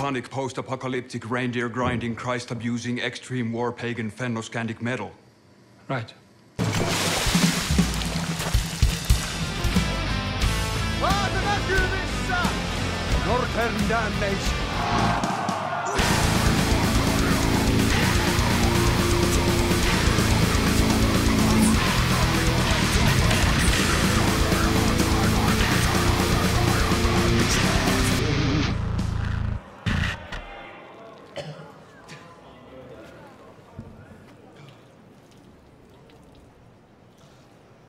iconic post-apocalyptic reindeer grinding, Christ-abusing, extreme war pagan Fennoscandic metal. Right. Northern Damnation!